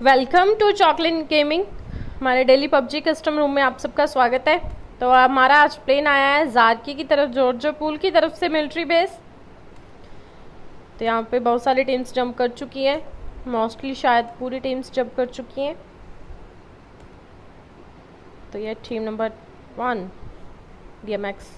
Welcome to chocolate gaming. हमारे daily PUBG custom room में आप सबका स्वागत है। तो हमारा आज प्लेन आया है जारकी की तरफ, जॉर्जो पूल की तरफ से मिलिट्री बेस। तो यहाँ पे बहुत सारी टीम्स जंप कर चुकी हैं, मोस्टली शायद पूरी टीम्स जंप कर चुकी हैं। तो ये team number 1 DMX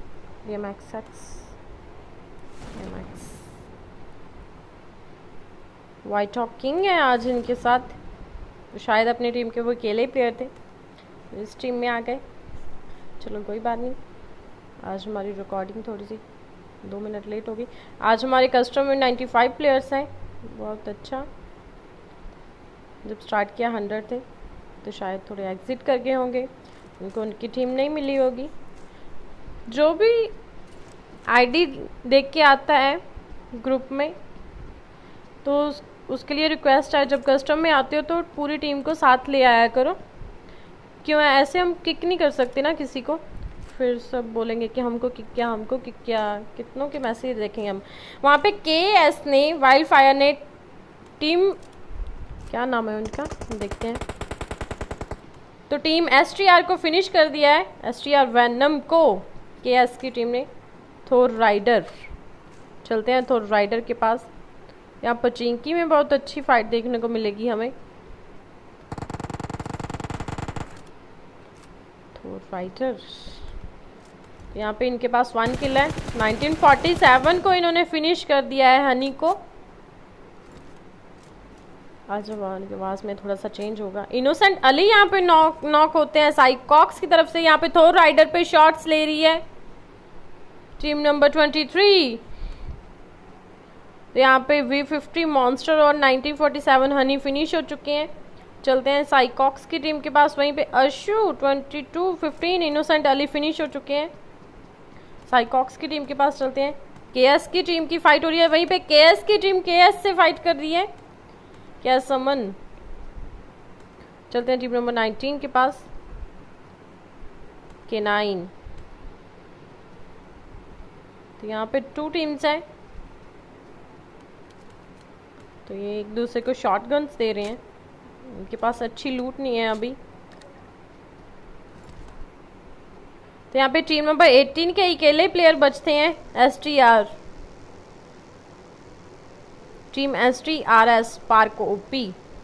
white hawk king है आज इनके साथ। तो शायद अपनी टीम के वो अकेले प्लेयर थे, तो इस टीम में आ गए। चलो कोई बात नहीं, आज हमारी रिकॉर्डिंग थोड़ी सी 2 मिनट लेट हो गई। आज हमारे कस्टम में 95 प्लेयर्स हैं, बहुत अच्छा। जब स्टार्ट किया 100 थे, तो शायद थोड़े एग्जिट कर गए होंगे, उनको उनकी टीम नहीं मिली होगी। जो भी आईडी देख के आता है ग्रुप में, तो उसके लिए रिक्वेस्ट है, जब कस्टम में आते हो तो पूरी टीम को साथ ले आया करो। क्यों है ऐसे हम किक नहीं कर सकते ना किसी को, फिर सब बोलेंगे कि हमको किक किया, कितनों के मैसेज देखेंगे हम। वहाँ पे KS ने, वाइल्ड फायर ने टीम, क्या नाम है उनका देखते हैं, तो टीम STR को फिनिश कर दिया है। STR वैनम को KS की टीम ने। थोर राइडर, चलते हैं थोर राइडर के पास। यहाँ पचिंकी में बहुत अच्छी फाइट देखने को मिलेगी हमें। थोर राइडर, यहाँ पे इनके पास 1 किल है। 1947 को इन्होंने फिनिश कर दिया है हनी को। आज आवाज में थोड़ा सा चेंज होगा। इनोसेंट अली यहाँ पे नॉक होते हैं साइकॉक्स की तरफ से। यहाँ पे थोर राइडर पे शॉट्स ले रही है टीम नंबर 23। तो यहाँ पे V50 मॉन्स्टर और 1947 हनी फिनिश हो चुके हैं। चलते हैं साइकॉक्स की टीम के पास, वहीं पे अशु 22-15 इनोसेंट अली फिनिश हो चुके हैं। साइकॉक्स की टीम के पास चलते हैं। KS की टीम की फाइट हो रही है, वहीं पे KS की टीम KS से फाइट कर रही है। क्या समन, चलते हैं टीम नंबर 19 के पास, K9। तो यहाँ पे 2 टीम्स हैं, तो ये एक दूसरे को शॉटगन्स दे रहे हैं। उनके पास अच्छी लूट नहीं है अभी। तो यहाँ पे टीम नंबर 18 के अकेले प्लेयर बचते हैं, STR team STRS park OP।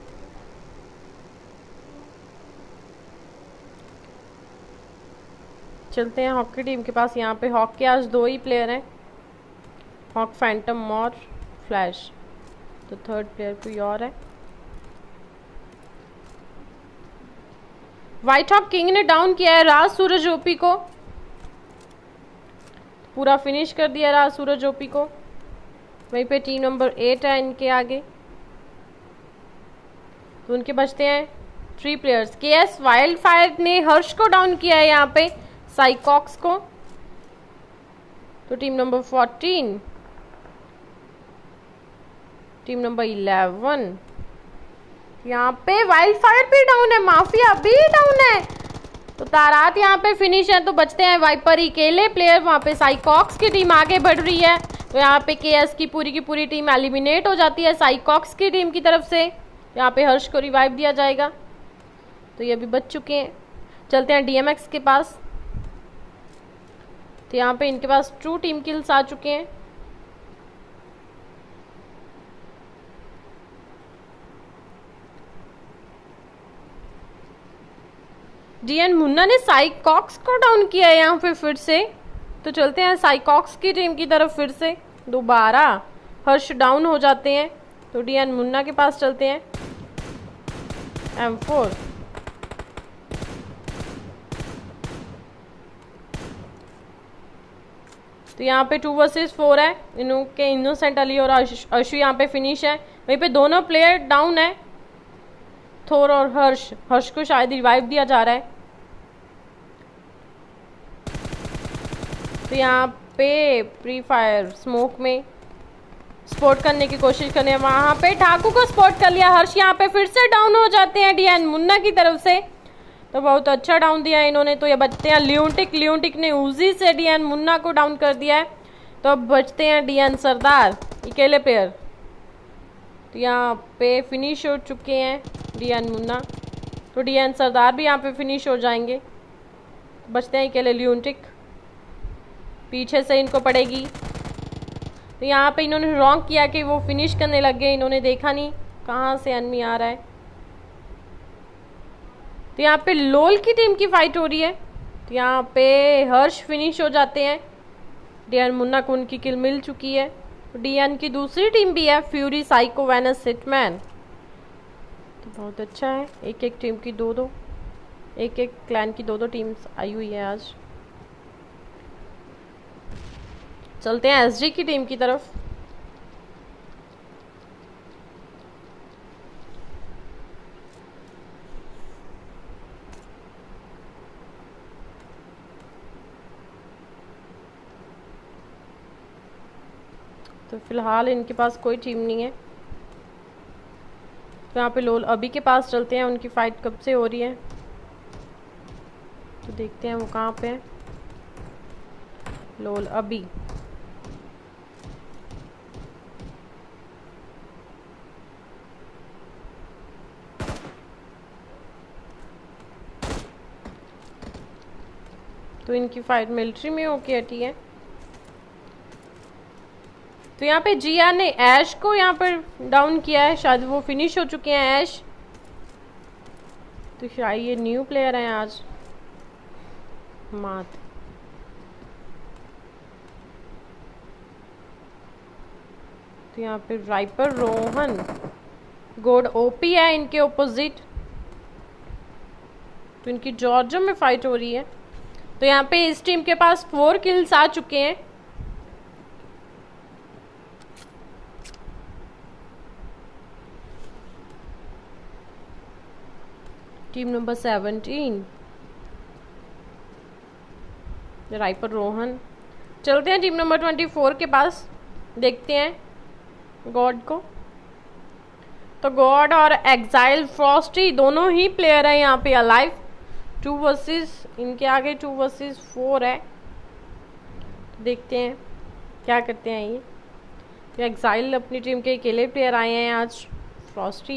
चलते हैं हॉक की टीम के पास। यहाँ पे हॉक के आज 2 ही प्लेयर हैं, हॉक फैंटम और फ्लैश। तो थर्ड प्लेयर कोई और है। व्हाइट हॉक किंग ने डाउन किया है राज सूरज OP को, पूरा फिनिश कर दिया राज सूरज OP को। वहीं पे टीम नंबर 8 है इनके आगे, तो उनके बचते हैं 3 प्लेयर्स। KS वाइल्ड फायर ने हर्ष को डाउन किया है यहाँ पे, साइकॉक्स को। तो टीम नंबर 14, टीम नंबर 11, यहाँ पे वाइल्ड फायर भी डाउन है, माफिया भी डाउन है। तो तारात यहाँ पे फिनिश है। तो बचते हैं वाइपर अकेले प्लेयर। वहाँ पे साइकॉक्स की टीम आगे बढ़ रही है, तो यहाँ पे KS की पूरी टीम एलिमिनेट हो जाती है साइकॉक्स की टीम की तरफ से। यहाँ पे हर्ष को रिवाइव दिया जाएगा, तो ये भी बच चुके हैं। चलते हैं DMX के पास। तो यहाँ पे इनके पास 2 टीम किल्स आ चुके हैं। DN मुन्ना ने साइकॉक्स को डाउन किया है यहाँ पे फिर से। तो चलते हैं साइकॉक्स की टीम की तरफ फिर से। दोबारा हर्ष डाउन हो जाते हैं, तो DN मुन्ना के पास चलते हैं। M4, तो यहाँ पे 2 वर्सेस 4 है। इनके इनोसेंट अली और अशु यहाँ पे फिनिश है। वहीं पे दोनों प्लेयर डाउन है, थोर और हर्ष को शायद रिवाइव दिया जा रहा है। तो यहाँ पे प्री फायर स्मोक में स्पॉट करने की कोशिश करने हैं, वहां पे ठाकुर को स्पॉट कर लिया। हर्ष यहाँ पे फिर से डाउन हो जाते हैं DN मुन्ना की तरफ से। तो बहुत अच्छा डाउन दिया है इन्होंने। तो ये बचते हैं लियोटिक ने उजी से DN मुन्ना को डाउन कर दिया है। तो अब बचते हैं DN सरदार अकेले प्लेयर। तो यहाँ पे फिनिश हो चुके हैं डियान मुन्ना, तो डियान सरदार भी यहाँ पे फिनिश हो जाएंगे। बचते हैं अकेले लियोनटिक, पीछे से इनको पड़ेगी। तो यहाँ पे इन्होंने रॉन्ग किया कि वो फिनिश करने लग गए, इन्होंने देखा नहीं कहाँ से एनिमी आ रहा है। तो यहाँ पे लोल की टीम की फाइट हो रही है। तो यहाँ पे हर्ष फिनिश हो जाते हैं, डियान मुन्ना को उनकी किल मिल चुकी है। तो डियान की दूसरी टीम भी है, फ्यूरी, साइको, वेनस, हिटमैन। तो बहुत अच्छा है, एक एक टीम की दो एक क्लैन की दो टीम्स आई हुई है आज। चलते हैं एसजी की टीम की तरफ। तो फिलहाल इनके पास कोई टीम नहीं है। तो यहाँ पे लोल अभी के पास चलते हैं, उनकी फाइट कब से हो रही है तो देखते हैं वो कहाँ पे है। लोल अभी, तो इनकी फाइट मिलिट्री में होके हटी है। तो यहाँ पे जिया ने ऐश को यहाँ पर डाउन किया है, शायद वो फिनिश हो चुके हैं ऐश। तो शायद ये न्यू प्लेयर हैं आज मात। तो यहाँ पे राइपर रोहन गोड ओपी है इनके ओपोजिट। तो इनकी जॉर्जिया में फाइट हो रही है। तो यहाँ पे इस टीम के पास 4 किल्स आ चुके हैं। टीम नंबर 17 राइपर रोहन। चलते हैं टीम नंबर 24 के पास, देखते हैं गॉड को। तो गॉड और एग्जाइल फ्रॉस्टी दोनों ही प्लेयर है यहाँ पे अलाइव। 2 वर्सेस इनके आगे 2 वर्सेस 4 है। देखते हैं क्या करते हैं ये। एग्जाइल अपनी टीम के अकेले प्लेयर आए हैं आज। फ्रॉस्टी,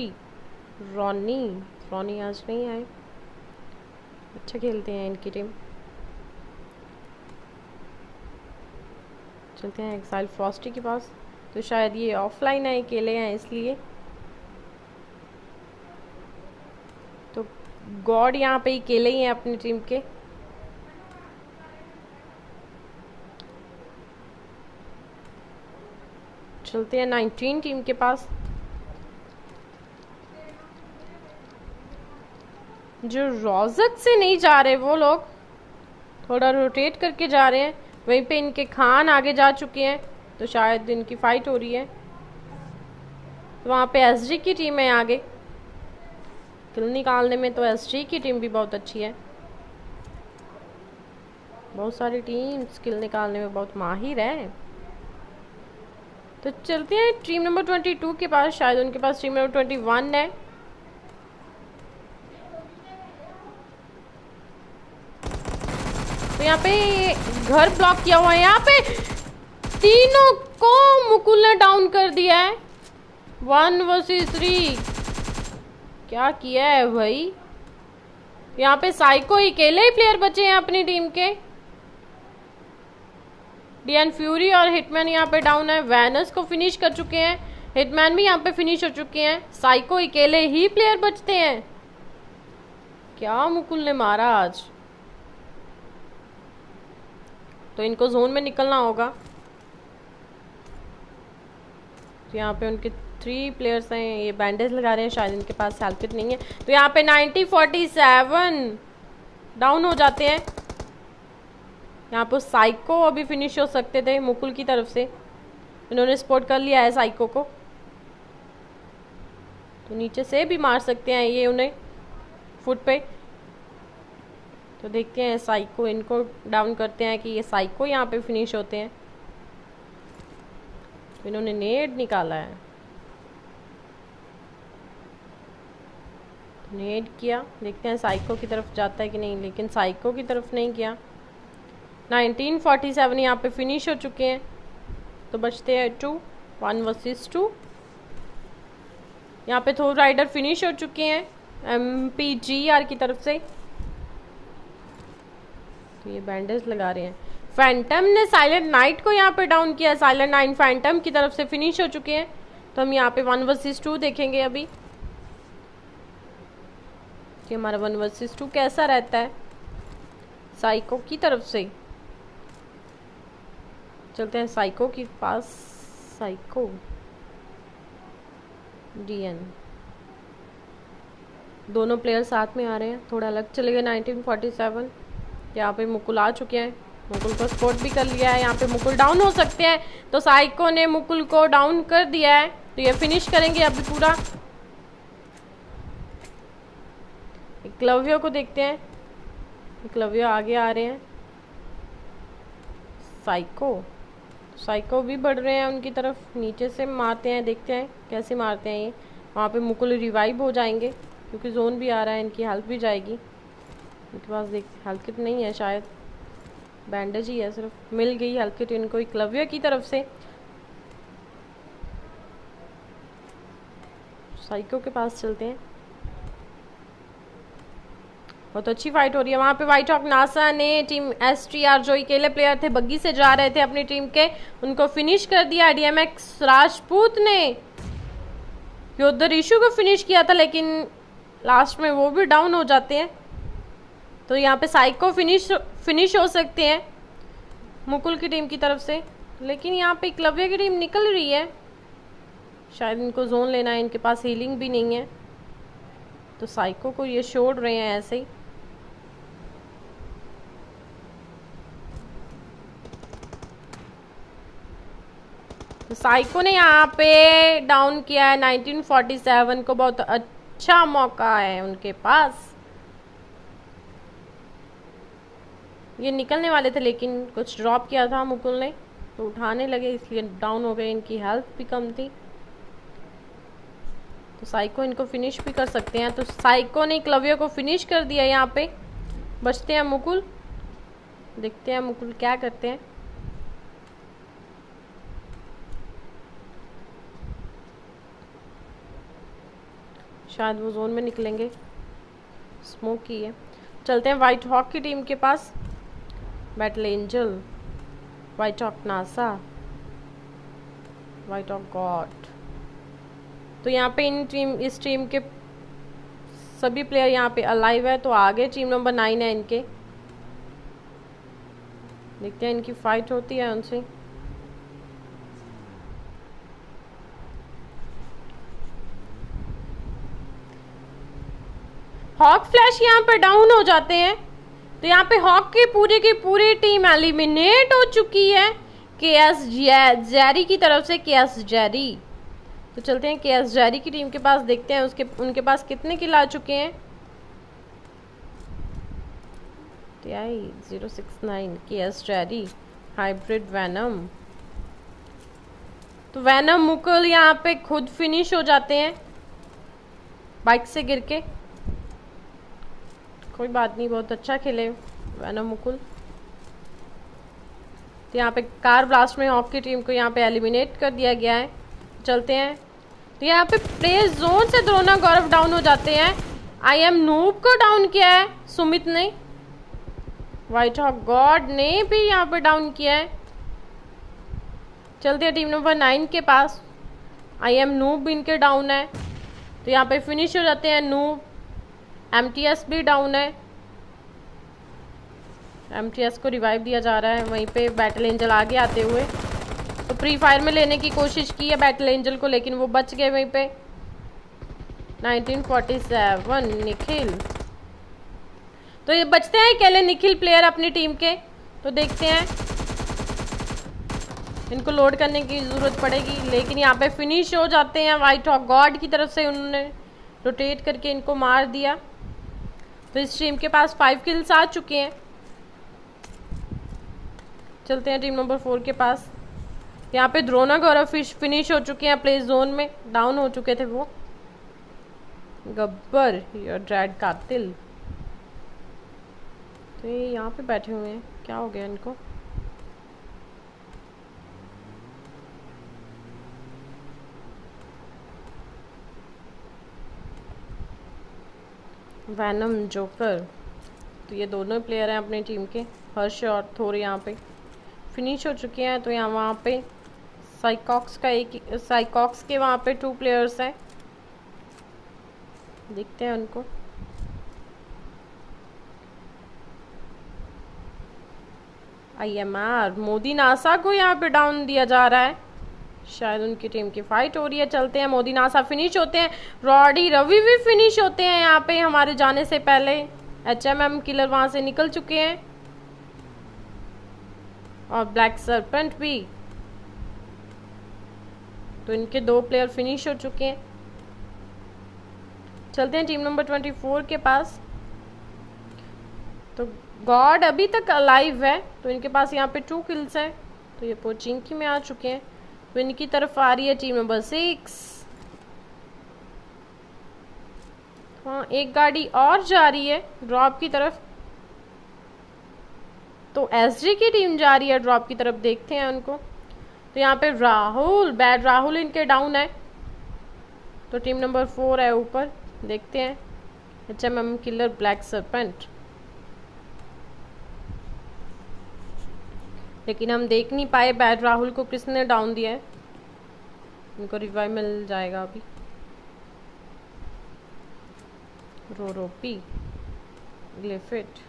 रॉनी आज नहीं आए। अच्छा खेलते हैं इनकी टीम। चलते हैं एक्साइल फ्रॉस्टी के पास। तो शायद ये ऑफलाइन है, अकेले हैं इसलिए। तो गॉड यहाँ पे अकेले ही हैं अपनी टीम के। चलते हैं 19 टीम के पास। जो रोजक से नहीं जा रहे वो लोग थोड़ा रोटेट करके जा रहे हैं। वहीं पे इनके खान आगे जा चुके हैं, तो शायद इनकी फाइट हो रही है। तो वहाँ पे एसजी की टीम है आगे। किल निकालने में तो एसजी की टीम भी बहुत अच्छी है। बहुत सारी टीम्स किल निकालने में बहुत माहिर है। तो चलते हैं टीम नंबर 22 के पास। शायद उनके पास टीम नंबर 21 है। तो यहाँ पे घर ब्लॉक किया हुआ है। यहाँ पे तीनों को मुकुल ने डाउन कर दिया है। 1 वर्सेस 3 क्या किया है भाई। यहाँ पे साइको अकेले ही प्लेयर बचे हैं अपनी टीम के। डियान फ्यूरी और हिटमैन यहाँ पे डाउन है। वैनस को फिनिश कर चुके हैं, हिटमैन भी यहाँ पे फिनिश हो चुके हैं। साइको अकेले ही प्लेयर बचते हैं। क्या मुकुल ने मारा आज। तो इनको जोन में निकलना होगा। तो यहाँ पे उनके 3 प्लेयर्स हैं, ये बैंडेज लगा रहे हैं, शायद इनके पास हेल्थ किट नहीं है। तो यहाँ पे 90-47 डाउन हो जाते हैं। यहाँ पे साइको अभी फिनिश हो सकते थे मुकुल की तरफ से, इन्होंने स्पॉट कर लिया है साइको को। तो नीचे से भी मार सकते हैं ये उन्हें फुट पे। तो देखते हैं साइको, इनको डाउन करते हैं कि ये साइको यहाँ पे फिनिश होते हैं। तो इन्होंने नेड निकाला है, नेड किया। देखते हैं साइको की तरफ जाता है कि नहीं, लेकिन साइको की तरफ नहीं किया। 1947 यहाँ पे फिनिश हो चुके हैं। तो बचते हैं 2, 1 वर्सेस 2। यहाँ पे थोर राइडर फिनिश हो चुके हैं MPGR की तरफ से। तो ये बैंडेज लगा रहे हैं। फैंटम ने साइलेंट नाइट को यहाँ पे डाउन किया। साइलेंट नाइट फैंटम की तरफ से फिनिश हो चुके हैं। तो हम यहाँ पे 1 वर्सेस 2 देखेंगे अभी कि हमारा 1 वर्सेस 2 कैसा रहता है। साइको की तरफ से चलते हैं साइको के पास। साइको DN दोनों प्लेयर साथ में आ रहे हैं, थोड़ा अलग चले गए। 1947 यहाँ पे मुकुल आ चुके हैं। मुकुल को स्पॉट भी कर लिया है। यहाँ पे मुकुल डाउन हो सकते हैं, तो साइको ने मुकुल को डाउन कर दिया है। तो ये फिनिश करेंगे अभी पूरा। एकलव्य को देखते हैं। एकलव्य आगे आ रहे हैं। साइको भी बढ़ रहे हैं उनकी तरफ। नीचे से मारते हैं, देखते हैं कैसे मारते हैं ये। वहाँ पे मुकुल रिवाइव हो जाएंगे क्योंकि जोन भी आ रहा है, इनकी हेल्थ भी जाएगी। इनके पास देख हेल्थ किट नहीं है, शायद बैंडेज ही है सिर्फ। मिल गई हेल्थ किट इनको एकलव्य की तरफ से। साइको के पास चलते हैं। बहुत अच्छी फाइट हो रही है वहाँ पे। व्हाइट हॉक नासा ने टीम STR जो अकेले प्लेयर थे, बग्गी से जा रहे थे अपनी टीम के, उनको फिनिश कर दिया। DMX राजपूत ने योद्धर इशू को फिनिश किया था, लेकिन लास्ट में वो भी डाउन हो जाते हैं। तो यहाँ पे साइको फिनिश हो सकते हैं मुकुल की टीम की तरफ से, लेकिन यहाँ पे एकलव्य की टीम निकल रही है। शायद इनको जोन लेना है, इनके पास हीलिंग भी नहीं है, तो साइको को ये छोड़ रहे हैं ऐसे ही। तो साइको ने यहाँ पे डाउन किया है 1947 को। बहुत अच्छा मौका है उनके पास। ये निकलने वाले थे लेकिन कुछ ड्रॉप किया था मुकुल ने, तो उठाने लगे इसलिए डाउन हो गए। इनकी हेल्थ भी कम थी, तो साइको इनको फिनिश भी कर सकते हैं। तो साइको ने एकलव्य को फिनिश कर दिया। यहाँ पे बचते हैं मुकुल। देखते हैं मुकुल क्या करते हैं। शायद वो जोन में निकलेंगे, स्मोक की है। चलते हैं व्हाइट हॉक की टीम के पास। Battle angel, white hawk NASA, white hawk god. तो यहाँ पे इस टीम के सभी प्लेयर यहाँ पे अलाइव है। तो आगे टीम नंबर 9 है इनके। देखते हैं इनकी फाइट होती है उनसे। हॉक फ्लैश यहाँ पर डाउन हो जाते हैं। तो यहाँ पे हॉक की पूरी टीम एलिमिनेट हो चुकी है KS जेरी की तरफ से। KS जेरी, तो चलते हैं KS जेरी की टीम के पास, देखते हैं उनके पास कितने किल आ चुके हैं। 069 KS जेरी हाइब्रिड वैनम। तो वैनम मुकुल यहाँ पे खुद फिनिश हो जाते हैं बाइक से गिर के। कोई बात नहीं, बहुत अच्छा खेले वैनम मुकुल। तो यहाँ पे कार ब्लास्ट में हॉक की टीम को यहाँ पे एलिमिनेट कर दिया गया है। चलते हैं। तो यहाँ पे प्ले जोन से द्रोना गौरव डाउन हो जाते हैं। IM नूब को डाउन किया है सुमित ने। व्हाइट हॉक गॉड ने भी यहाँ पे डाउन किया है। चलते हैं टीम नंबर 9 के पास। IM नूब भी इनके डाउन है, तो यहाँ पे फिनिश हो जाते हैं नूब। MTS भी डाउन है, MTS को रिवाइव दिया जा रहा है। वहीं पे बैटल एंजल आगे आते हुए, तो फ्री फायर में लेने की कोशिश की है बैटल एंजल को, लेकिन वो बच गए वहीं पे। 1947 निखिल, तो ये बचते हैं अकेले निखिल प्लेयर अपनी टीम के। तो देखते हैं, इनको लोड करने की जरूरत पड़ेगी, लेकिन यहाँ पे फिनिश हो जाते हैं व्हाइट हॉक गॉड की तरफ से। उन्होंने रोटेट करके इनको मार दिया। तो इस टीम के पास 5 किल्स आ चुके हैं। चलते हैं टीम नंबर 4 के पास। यहाँ पे द्रोना गौरव फिनिश हो चुके हैं प्ले जोन में, डाउन हो चुके थे वो। गब्बर या ड्रैड कातिल, तो ये यहाँ पे बैठे हुए हैं, क्या हो गया इनको। वैनम, जोकर, तो ये दोनों प्लेयर हैं अपनी टीम के। हर्ष और थोर यहाँ पे फिनिश हो चुके हैं। तो यहाँ वहाँ पे साइकॉक्स के वहाँ पे 2 प्लेयर्स हैं, देखते हैं उनको। IMR मोदी नासा को यहाँ पे डाउन दिया जा रहा है, शायद उनकी टीम की फाइट हो रही है। चलते हैं, मोदी नासा फिनिश होते हैं, रॉडी रवि भी फिनिश होते हैं यहाँ पे हमारे जाने से पहले। HMM किलर वहां से निकल चुके हैं और ब्लैक सरपेंट भी। तो इनके 2 प्लेयर फिनिश हो चुके हैं। चलते हैं टीम नंबर 24 के पास। तो गॉड अभी तक अलाइव है, तो इनके पास यहाँ पे 2 किल्स हैं। तो ये पोचिंकी में आ चुके हैं। तो इनकी तरफ आ रही है टीम नंबर 6। हाँ, एक गाड़ी और जा रही है ड्रॉप की तरफ। तो SG की टीम जा रही है ड्रॉप की तरफ, देखते हैं उनको। तो यहाँ पे राहुल, बैड राहुल इनके डाउन है। तो टीम नंबर 4 है ऊपर, देखते हैं। HMM किलर, ब्लैक सरपेंट, लेकिन हम देख नहीं पाए बैड राहुल को किसने डाउन दिया है। इनको रिवाइव मिल जाएगा अभी। रोरोपी, ग्लिफिट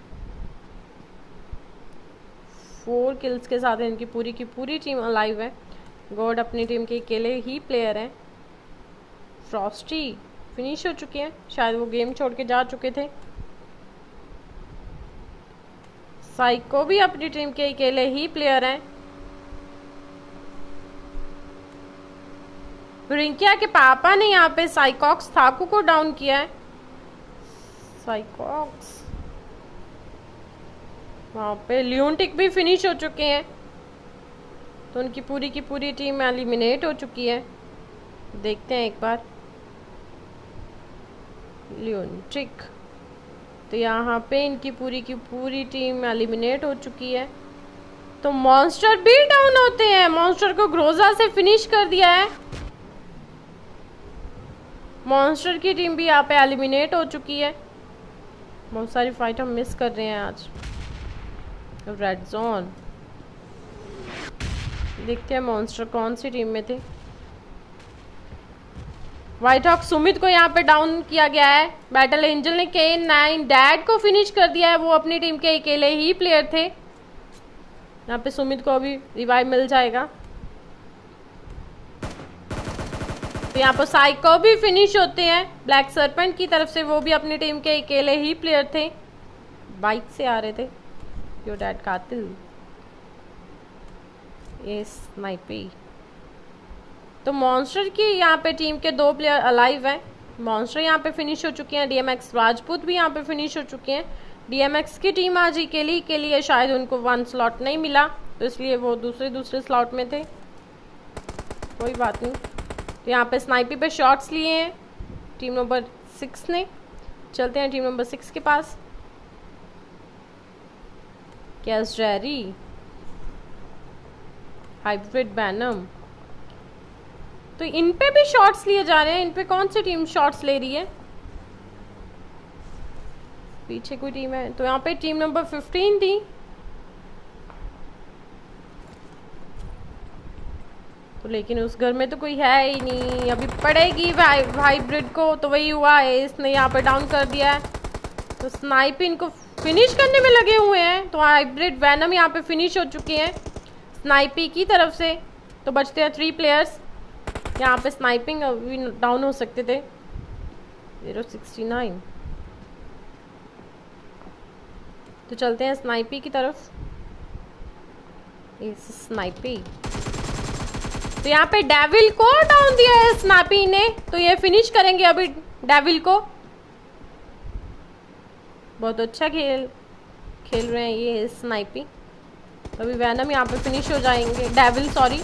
4 किल्स के साथ इनकी पूरी की पूरी टीम अलाइव है। गॉड अपनी टीम के अकेले ही प्लेयर हैं। फ्रॉस्टी फिनिश हो चुके हैं, शायद वो गेम छोड़ के जा चुके थे। साइको भी अपनी टीम के अकेले ही प्लेयर हैं। रिंकिया के पापा ने यहाँ पे साइकॉक्स थाकू को डाउन किया है। साइकॉक्स वहाँ पे लियोनटिक भी फिनिश हो चुके हैं। तो उनकी पूरी की पूरी टीम एलिमिनेट हो चुकी है। देखते हैं एक बार लियोनटिक। तो यहाँ पे इनकी पूरी की पूरी टीम एलिमिनेट हो चुकी है। तो मॉन्स्टर भी डाउन होते हैं। मॉन्स्टर को ग्रोजा से फिनिश कर दिया है। मॉन्स्टर की टीम भी यहाँ पे एलिमिनेट हो चुकी है। बहुत सारी फाइट हम मिस कर रहे हैं आज। रेड जोन, देखते हैं मॉन्स्टर कौन सी टीम में थे। व्हाइट हॉक सुमित को यहाँ पे डाउन किया गया है। बैटल एंजल ने K9 डैड को फिनिश कर दिया है, वो अपनी टीम के अकेले ही प्लेयर थे। यहाँ पे सुमित को अभी रिवाइव मिल जाएगा। तो यहाँ पर साइको भी फिनिश होते हैं ब्लैक सरपेंट की तरफ से, वो भी अपनी टीम के अकेले ही प्लेयर थे। बाइक से आ रहे थे। योर डैड कातिल, ये स्नाइपी। तो मॉन्स्टर की यहाँ पे टीम के 2 प्लेयर अलाइव हैं। मॉन्स्टर यहाँ पे फिनिश हो चुके हैं। DMX राजपूत भी यहाँ पे फिनिश हो चुके हैं। DMX की टीम आज अकेली के लिए शायद उनको 1 स्लॉट नहीं मिला, तो इसलिए वो दूसरे स्लॉट में थे। कोई बात नहीं। तो यहाँ पे स्नाइपी पे शॉट्स लिए हैं टीम नंबर 6 ने। चलते हैं टीम नंबर 6 के पास। कैस जेरी, हाइब्रिड बैनम। तो इन पे भी शॉट्स लिए जा रहे हैं। इन पे कौन सी टीम शॉट्स ले रही है? पीछे कोई टीम है। तो यहाँ पे टीम नंबर 15 थी। तो लेकिन उस घर में तो कोई है ही नहीं। अभी पड़ेगी हाइब्रिड को। तो वही हुआ है, इसने यहाँ पे डाउन कर दिया है। तो स्नाइप इनको फिनिश करने में लगे हुए हैं। तो हाइब्रिड वैनम यहाँ पे फिनिश हो चुके हैं स्नाइपी की तरफ से। तो बचते हैं 3 प्लेयर्स। यहाँ पे स्नाइपिंग अभी डाउन हो सकते थे। 069। तो चलते हैं स्नाइपी की तरफ। इस स्नाइपी, तो यहाँ पे डेविल को डाउन दिया है स्नाइपी ने। तो ये फिनिश करेंगे अभी डेविल को। बहुत अच्छा खेल रहे हैं ये स्नाइपी। अभी वैनम यहाँ पे फिनिश हो जाएंगे। Devil, sorry.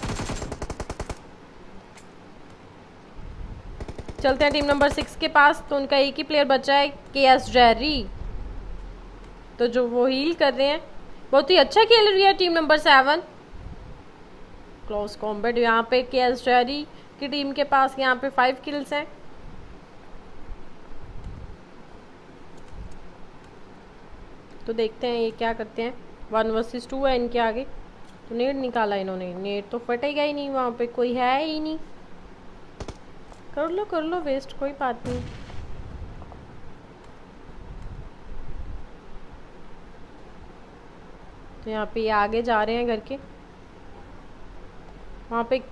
चलते हैं टीम नंबर 6 के पास। तो उनका एक ही प्लेयर बचा है, KS जेरी। तो जो वो हील कर रहे हैं, बहुत ही अच्छा खेल रही है टीम नंबर 7। क्लोज कॉम्बैट यहाँ पे KS जेरी की टीम के पास यहाँ पे 5 किल्स हैं। तो देखते हैं ये क्या करते हैं। 1 वर्सेस 2 है इनके आगे। तो नेट निकाला इन्होंने, नेट तो फटेगा ही नहीं, वहाँ पे कोई है ही नहीं। कर लो वेस्ट, कोई बात नहीं। तो यहाँ पे ये आगे जा रहे हैं घर के। वहाँ पे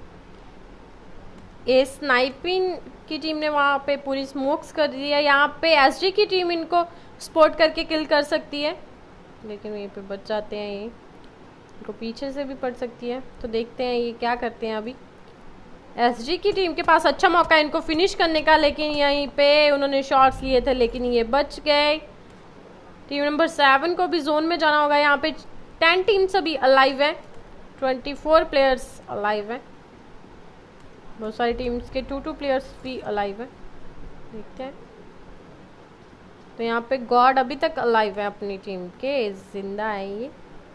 ए स्नाइपिंग की टीम ने वहाँ पे पूरी स्मोक्स कर दी है। यहाँ पे एसजी की टीम इनको स्पॉट करके किल कर सकती है, लेकिन वहीं पे बच जाते हैं। ये इनको पीछे से भी पड़ सकती है। तो देखते हैं ये क्या करते हैं। अभी एसजी की टीम के पास अच्छा मौका है इनको फिनिश करने का, लेकिन यहीं पे उन्होंने शॉट्स लिए थे लेकिन ये बच गए। टीम नंबर 7 को भी जोन में जाना होगा। यहाँ पे 10 टीम्स अभी अलाइव है, 24 प्लेयर्स अलाइव है। बहुत सारी टीम्स के 2 प्लेयर्स भी अलाइव है। देखते हैं। तो यहाँ पे गॉड अभी तक अलाइव है अपनी टीम के, जिंदा है ये।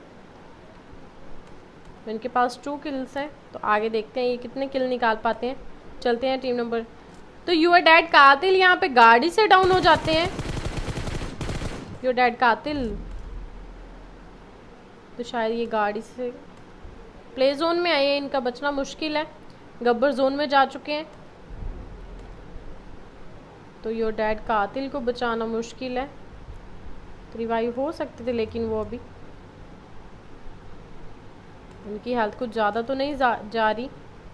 इनके पास 2 किल्स हैं। तो आगे देखते हैं ये कितने किल निकाल पाते हैं। चलते हैं टीम नंबर। तो यूर डैड कातिल यहाँ पे गाड़ी से डाउन हो जाते हैं। यूर डैड कातिल, तो शायद ये गाड़ी से प्ले जोन में आए हैं, इनका बचना मुश्किल है। गब्बर जोन में जा चुके हैं। तो योर डैड कातिल को बचाना मुश्किल है। तो रिवाइव हो सकते थे लेकिन वो अभी उनकी हेल्थ कुछ ज़्यादा तो नहीं जा रही।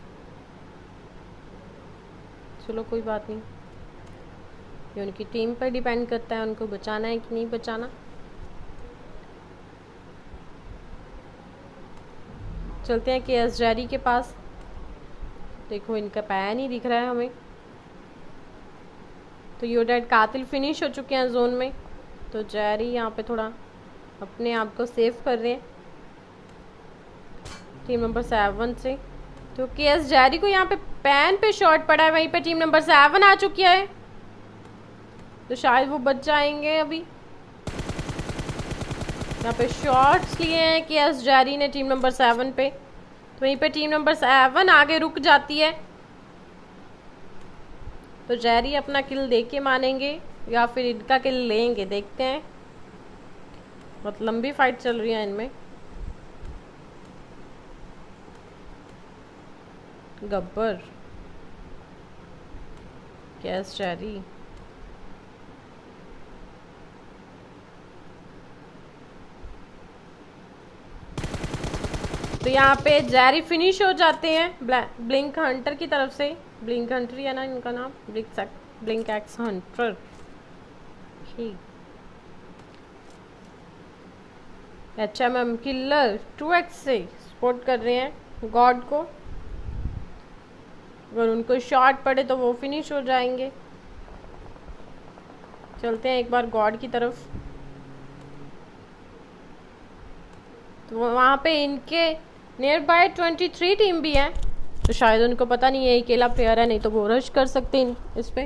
चलो कोई बात नहीं, ये उनकी टीम पर डिपेंड करता है उनको बचाना है कि नहीं बचाना। चलते हैं केएस जैरी के पास। देखो इनका पैर नहीं दिख रहा है हमें। तो योर डैड कातिल फिनिश हो चुके हैं जोन में। तो जैरी यहाँ पे थोड़ा अपने आप को सेव कर रहे हैं टीम नंबर 7 से। तो केएस जैरी को यहाँ पे पैन पे शॉट पड़ा है, वहीं पे टीम नंबर 7 आ चुकी है। तो शायद वो बच जाएंगे अभी। यहाँ पे शॉट्स लिए हैं केएस जैरी ने टीम नंबर 7 पे। तो वहीं पे टीम नंबर 7 आगे रुक जाती है। तो जैरी अपना किल दे के मानेंगे या फिर इनका किल लेंगे, देखते हैं। बहुत लंबी फाइट चल रही है इनमें। गब्बर, केएस जैरी, तो यहाँ पे जैरी फिनिश हो जाते हैं ब्लिंक हंटर की तरफ से। ब्लिंक हंटर है ना इनका नाम, blink X hunter. HMM killer 2x से सपोर्ट कर रहे हैं गॉड को। अगर उनको शॉट पड़े तो वो फिनिश हो जाएंगे। चलते हैं एक बार गॉड की तरफ। तो वहाँ पे इनके नियर बाय 23 टीम भी है। तो शायद उनको पता नहीं है अकेला प्लेयर है, नहीं तो वो रश कर सकते हैं इस पे।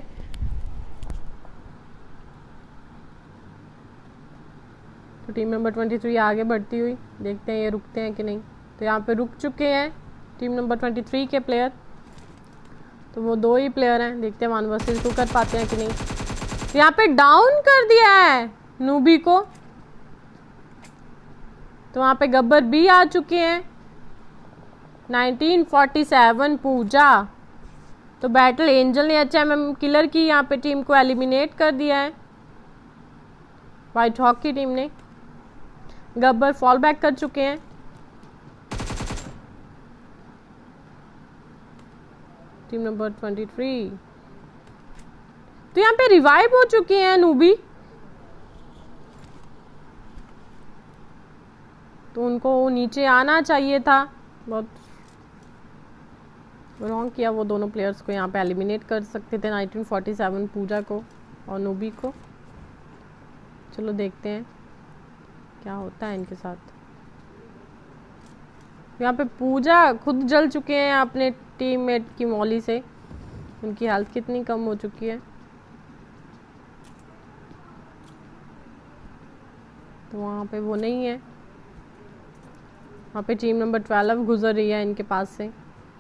तो टीम नंबर 23 आगे बढ़ती हुई, देखते हैं ये रुकते हैं कि नहीं। तो यहाँ पे रुक चुके हैं टीम नंबर 23 के प्लेयर। तो वो 2 ही प्लेयर हैं, देखते हैं 1 वर्सेस 2 कर पाते हैं कि नहीं। तो यहाँ पे डाउन कर दिया है नूबी को। तो वहाँ पे गब्बर भी आ चुके हैं। 1947 पूजा। तो बैटल एंजल ने HMM किलर की यहाँ पे टीम को एलिमिनेट कर दिया है, व्हाइट हॉक की टीम ने। गब्बर फॉल बैक कर चुके हैं। टीम नंबर 23 तो यहाँ पे रिवाइव हो चुके हैं नूबी। तो उनको नीचे आना चाहिए था, बहुत रॉन्ग किया वो दोनों प्लेयर्स को। यहाँ पे एलिमिनेट कर सकते थे 1947 पूजा को और नूबी को। चलो देखते हैं क्या होता है इनके साथ। यहाँ पे पूजा खुद जल चुके हैं अपने टीममेट की मौली से। उनकी हेल्थ कितनी कम हो चुकी है। तो वहाँ पे वो नहीं है। वहाँ पे टीम नंबर 12 गुजर रही है इनके पास से।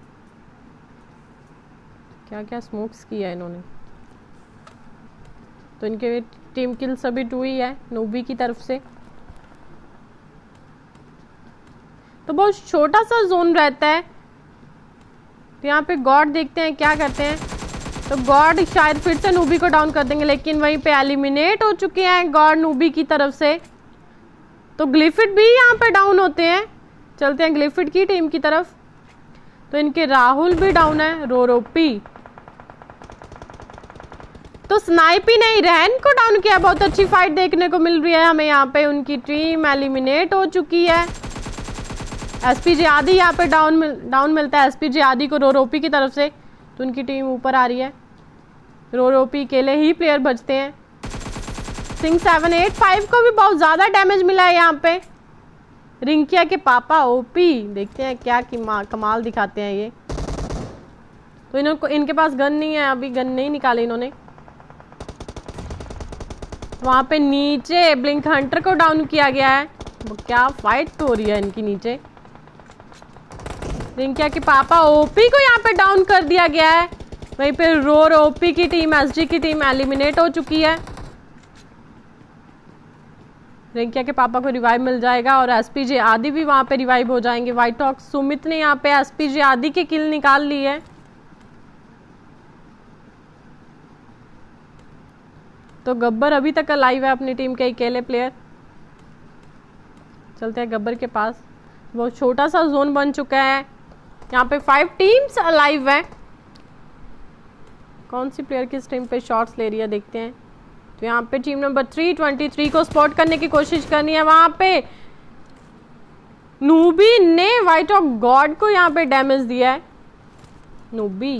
क्या क्या स्मोक्स किया है इन्होंने। तो इनके टीम किल सभी 2 ही है नूबी की तरफ से। बहुत छोटा सा जोन रहता है। तो यहाँ पे गॉड देखते हैं क्या करते हैं। तो गॉड शायद फिर से नूबी को डाउन कर देंगे, लेकिन वहीं पे एलिमिनेट हो चुके हैं गॉड नूबी की तरफ से। तो ग्लिफिड भी यहाँ पे डाउन होते हैं। चलते हैं ग्लिफिड की टीम की तरफ। तो इनके राहुल भी डाउन है, रोरोपी। तो स्नाइपी ने रैन को डाउन किया। बहुत अच्छी फाइट देखने को मिल रही है हमें यहाँ पे। उनकी टीम एलिमिनेट हो चुकी है। एसपीजे आदि यहाँ पे डाउन मिलता है एसपीजे आदि को रोरोपी की तरफ से। तो उनकी टीम ऊपर आ रही है। रोरोपी अकेले ही प्लेयर बचते हैं। सिंह 785 को भी बहुत ज़्यादा डैमेज मिला है यहाँ पे। रिंकिया के पापा ओपी, देखते हैं क्या कमाल दिखाते हैं ये। तो इनके पास गन नहीं है, अभी गन नहीं निकाले इन्होंने। वहाँ पे नीचे ब्लिंक हंटर को डाउन किया गया है। क्या फाइट हो रही है इनकी नीचे। रिंकिया के पापा ओपी को यहाँ पे डाउन कर दिया गया है। वहीं पे रोरोपी की टीम, एसजी की टीम एलिमिनेट हो चुकी है। रिंकिया के पापा को रिवाइव मिल जाएगा और एसपीजे आदि भी वहां पे रिवाइव हो जाएंगे। व्हाइट हॉक सुमित ने यहाँ पे एसपीजे आदि की किल निकाल ली है। तो गब्बर अभी तक अलाइव है अपनी टीम के अकेले प्लेयर। चलते हैं गब्बर के पास। बहुत छोटा सा जोन बन चुका है। यहाँ पे 5 टीम्स अलाइव है। कौन सी प्लेयर किस टीम पे शॉट्स ले रही है देखते हैं। तो यहाँ पे टीम नंबर 323 को स्पॉट करने की कोशिश करनी है। वहां पे नूबी ने व्हाइट हॉक गॉड को यहाँ पे डैमेज दिया है। नूबी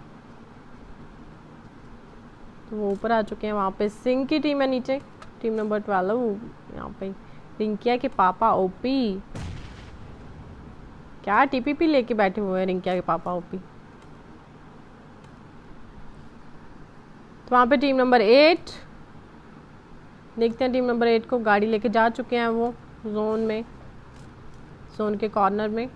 तो वो ऊपर आ चुके हैं। वहां पे सिंह की टीम है नीचे, टीम नंबर 12। यहाँ पे रिंकिया के पापा ओपी, क्या टीपीपी लेके बैठे हुए हैं रिंकिया के पापा ओपी। तो वहां पे टीम नंबर 8 देखते हैं। टीम नंबर 8 को गाड़ी लेके जा चुके हैं वो जोन में, जोन के कॉर्नर में।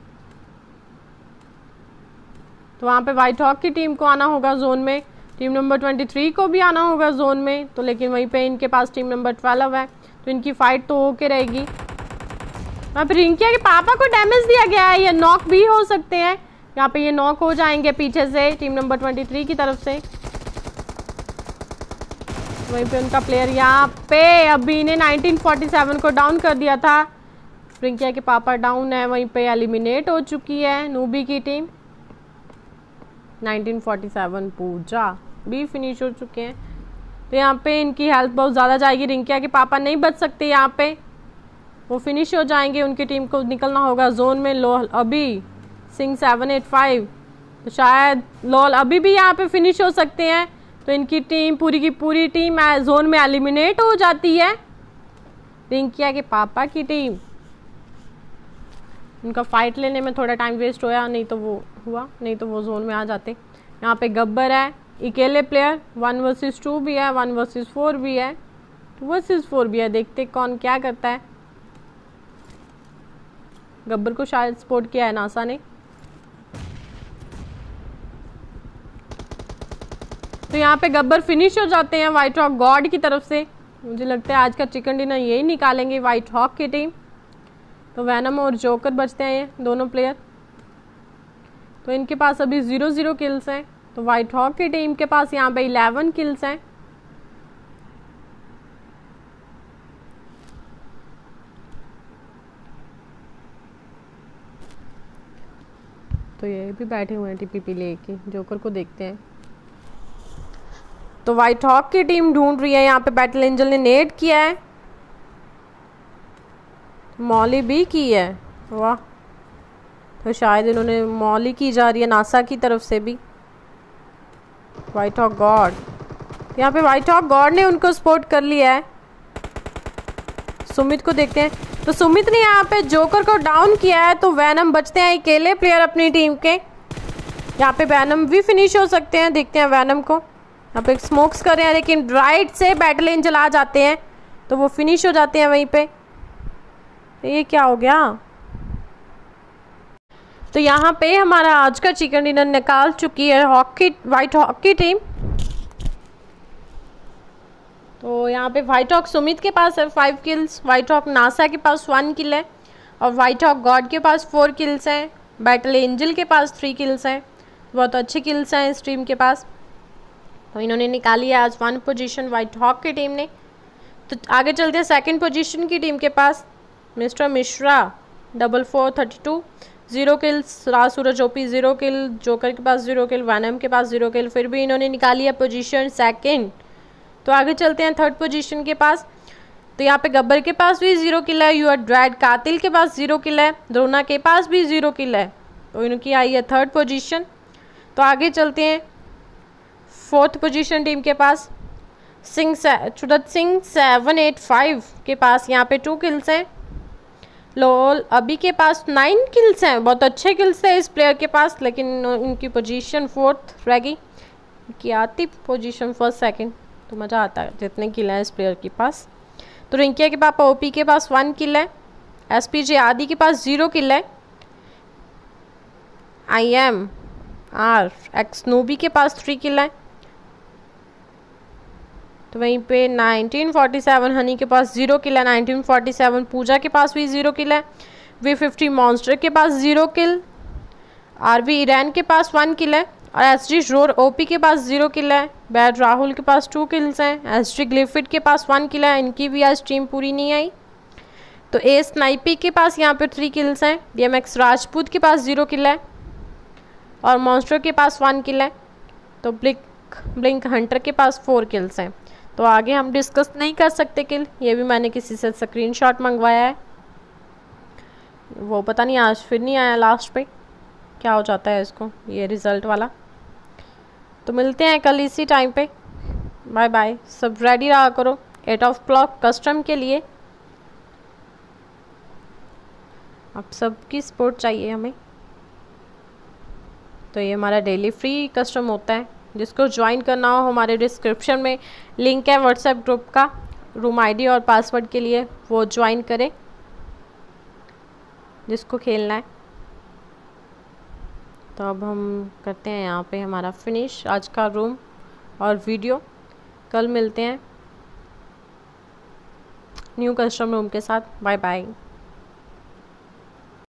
तो वहां पे व्हाइट हॉक की टीम को आना होगा जोन में। टीम नंबर 23 को भी आना होगा जोन में। तो लेकिन वहीं पे इनके पास टीम नंबर 12 है, तो इनकी फाइट तो होके रहेगी। वहाँ पे रिंकिया के पापा को डैमेज दिया गया है। ये नॉक भी हो सकते हैं। यहाँ पे ये नॉक हो जाएंगे पीछे से टीम नंबर 23 की तरफ से। वहीं पे उनका प्लेयर यहाँ पे अभी ने 1947 को डाउन कर दिया था। रिंकिया के पापा डाउन है। वहीं पे एलिमिनेट हो चुकी है नूबी की टीम। 1947 पूजा भी फिनिश हो चुके हैं। तो यहाँ पे इनकी हेल्थ बहुत ज़्यादा जाएगी। रिंकिया के पापा नहीं बच सकते यहाँ पे, वो फिनिश हो जाएंगे। उनकी टीम को निकलना होगा जोन में। लोल अभी सिंह 785, तो शायद लोल अभी भी यहाँ पे फिनिश हो सकते हैं। तो इनकी टीम पूरी की पूरी टीम जोन में एलिमिनेट हो जाती है। रिंकिया के पापा की टीम, उनका फाइट लेने में थोड़ा टाइम वेस्ट होया, नहीं तो वो जोन में आ जाते। यहाँ पे गब्बर है अकेले प्लेयर। 1 वर्सेस 2 भी है, 1 वर्सेस 4 भी है, 2 वर्सेस 4 भी है। देखते कौन क्या करता है। गब्बर को शायद सपोर्ट किया है नासा ने। तो यहाँ पे गब्बर फिनिश हो जाते हैं व्हाइट हॉक गॉड की तरफ से। मुझे लगता है आज का चिकन डिनर यही निकालेंगे व्हाइट हॉक की टीम। तो वैनम और जोकर बचते हैं ये दोनों प्लेयर। तो इनके पास अभी 0-0 किल्स हैं। तो व्हाइट हॉक की टीम के पास यहाँ पे 11 किल्स हैं। तो ये भी बैठे हुए हैं टीपीपी लेके। जोकर को देखते हैं। तो व्हाइट हॉक की टीम ढूंढ रही है। यहाँ पे बैटल एंजल ने नेट किया है, मॉली भी की है। वाह, तो शायद इन्होंने मॉली की जा रही है नासा की तरफ से भी। व्हाइट हॉक गॉड, यहाँ पे व्हाइट हॉक गॉड ने उनको सपोर्ट कर लिया है। सुमित को देखते हैं। तो सुमित ने यहाँ पे जोकर को डाउन किया है। तो वैनम बचते हैं अकेले प्लेयर अपनी टीम के। यहाँ पे वैनम भी फिनिश हो सकते हैं। देखते हैं वैनम को। यहाँ पे स्मोक्स कर रहे हैं, लेकिन राइट से बैटल एंजल आ जाते हैं, तो वो फिनिश हो जाते हैं वहीं पे। ये क्या हो गया। तो यहाँ पे हमारा आज का चिकन डिनर निकाल चुकी है व्हाइट हॉक की टीम। तो यहाँ पे व्हाइट हॉक सुमित के पास है 5 किल्स, व्हाइट हॉक नासा के पास 1 किल है, और वाइट हॉक गॉड के पास 4 किल्स हैं, बैटल एंजल के पास 3 किल्स हैं, बहुत अच्छे किल्स हैं इस टीम के पास। तो इन्होंने निकाली है आज 1 पोजीशन वाइट हॉक की टीम ने। तो आगे चलते हैं सेकंड पोजीशन की टीम के पास। Mister Mishra 4432 0 kills, Raj Suraj OP 0 kill, joker के पास 0 किल, वैनम के पास 0 किल, फिर भी इन्होंने निकाली है पोजीशन सेकंड। तो आगे चलते हैं थर्ड पोजीशन के पास। तो यहाँ पे गब्बर के पास भी 0 किल है, यूआर ड्रैड कातिल के पास 0 किल है, द्रोना के पास भी 0 किल है। तो इनकी आई है थर्ड पोजीशन। तो आगे चलते हैं फोर्थ पोजीशन टीम के पास। चुदत सिंह 785 के पास यहाँ पे 2 किल्स हैं। लोल अभी के पास 9 किल्स हैं, बहुत अच्छे किल्स हैं इस प्लेयर के पास, लेकिन उनकी पोजीशन फोर्थ रह गई। की आती पोजीशन फर्स्ट सेकंड, तो मज़ा आता है जितने किल हैं इस प्लेयर के पास। तो रिंकिया के पापा ओपी के पास 1 किल है, एसपीजे आदि के पास 0 किल है, IMR एक्स नोबी के पास 3 किल है। तो वहीं पे 1947 हनी के पास 0 किल है, 1947 पूजा के पास भी 0 किल है, V50 मॉन्स्टर के पास 0 किल, RV ईरान के पास 1 किल है, और SG रोर ओपी के पास 0 किल है, बैड राहुल के पास 2 किल्स हैं, SG ग्लिफिड के पास 1 किल है, इनकी भी आज टीम पूरी नहीं आई। तो ए स्नाइपी के पास यहाँ पे 3 किल्स हैं, DMX राजपूत के पास 0 किल है, और मॉन्स्टर के पास 1 किल है। तो ब्लिंक हंटर के पास 4 किल्स हैं। तो आगे हम डिस्कस नहीं कर सकते किल, ये भी मैंने किसी से स्क्रीनशॉट मंगवाया है, वो पता नहीं आज फिर नहीं आया, लास्ट पे क्या हो जाता है इसको, ये रिज़ल्ट वाला। तो मिलते हैं कल इसी टाइम पे, बाय बाय। सब रेडी रहा करो 8 ऑफ क्लॉक कस्टम के लिए, अब सबकी सपोर्ट चाहिए हमें। तो ये हमारा डेली फ्री कस्टम होता है, जिसको ज्वाइन करना हो हमारे डिस्क्रिप्शन में लिंक है व्हाट्सएप ग्रुप का, रूम आईडी और पासवर्ड के लिए, वो ज्वाइन करें जिसको खेलना है। तो अब हम करते हैं यहाँ पे हमारा फिनिश आज का रूम और वीडियो। कल मिलते हैं न्यू कस्टम रूम के साथ, बाय बाय।